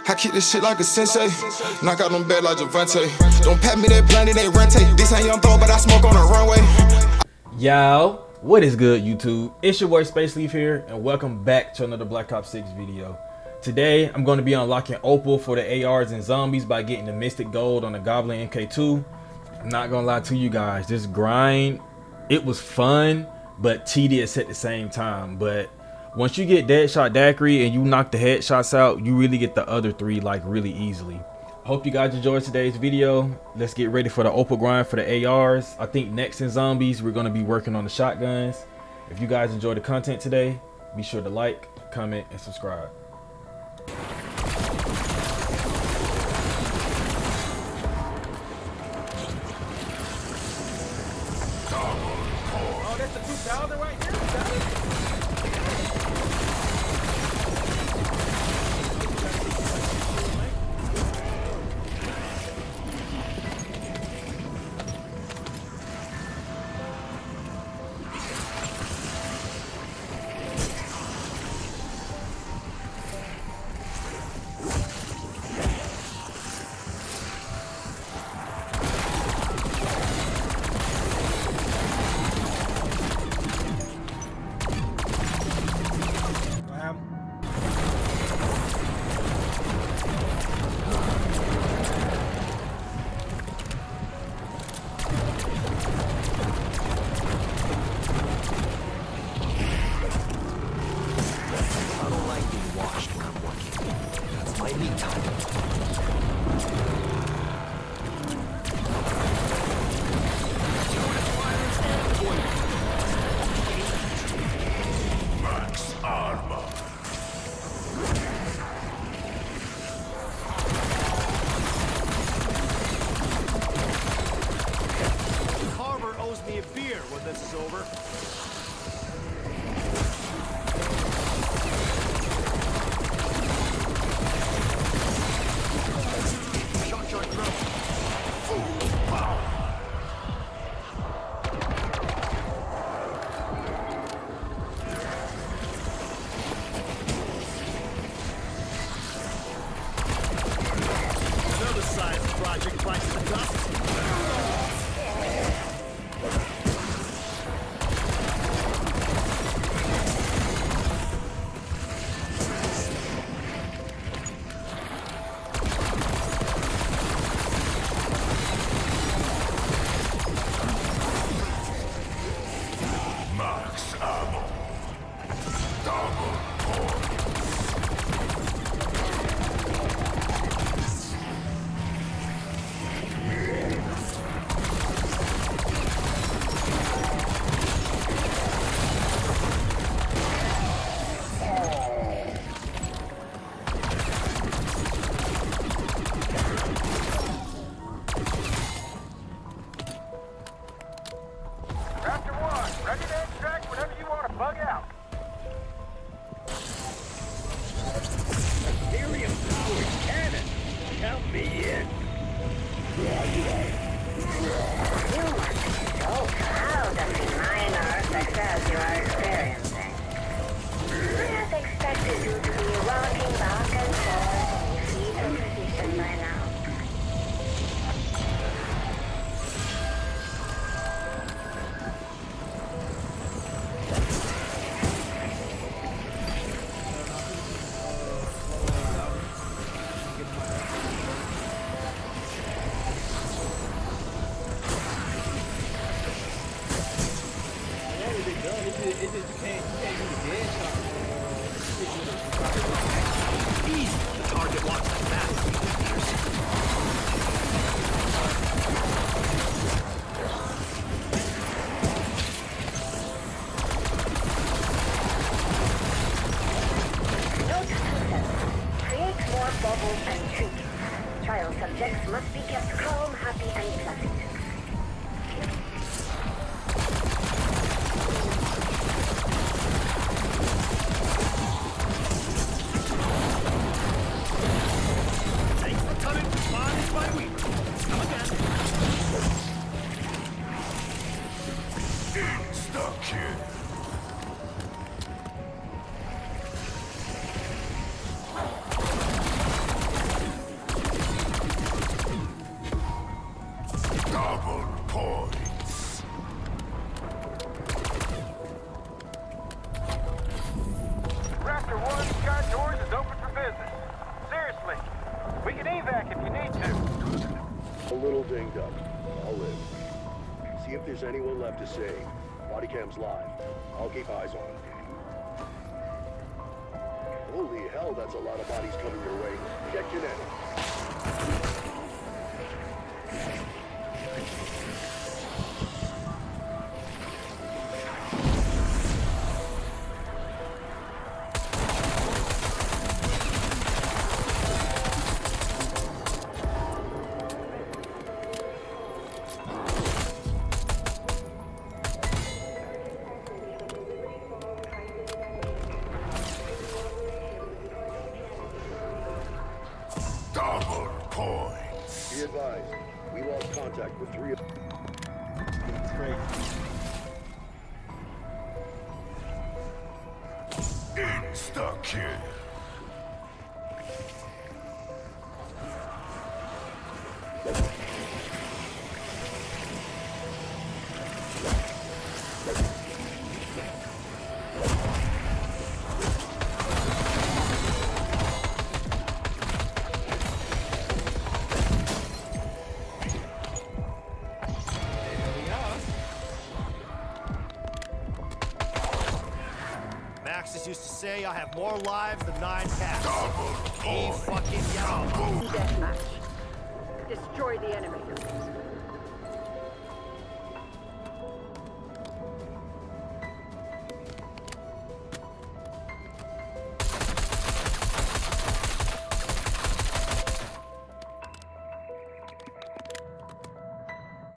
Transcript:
I keep this shit like a sensei. Knock out them bad like Javante. Don't pat me that blunt, it ain't rente. This ain't young throw, but I smoke on the runway. Yo, what is good, YouTube? It's your boy Space Leaf here, and welcome back to another Black Ops 6 video. Today, I'm going to be unlocking Opal for the ARs and zombies by getting the Mystic Gold on the Goblin MK2. I'm not going to lie to you guys, this grind, it was fun, but tedious at the same time. But once you get Deadshot Daiquiri and you knock the headshots out, you really get the other three like really easily. Hope you guys enjoyed today's video. Let's get ready for the Opal grind for the ARs. I think next in zombies, we're going to be working on the shotguns. If you guys enjoyed the content today, be sure to like, comment, and subscribe. Oh, that's the 2000 right there? Me a beer when this is over. Shotgun drone. Another science project bites the dust. The target wants the Create more bubbles and treat. Trial subjects must be kept calm, happy, and pleasant. little dinged up. I'll live. See if there's anyone left to save. Body cam's live. I'll keep eyes on it. Holy hell, that's a lot of bodies coming your way. Get kinetic. Be advised, we lost contact with 3 of... It's crazy. Insta-kill. Maxis used to say I have more lives than 9 cats. Double He point. fucking yellow. Deathmatch. Destroy the enemy.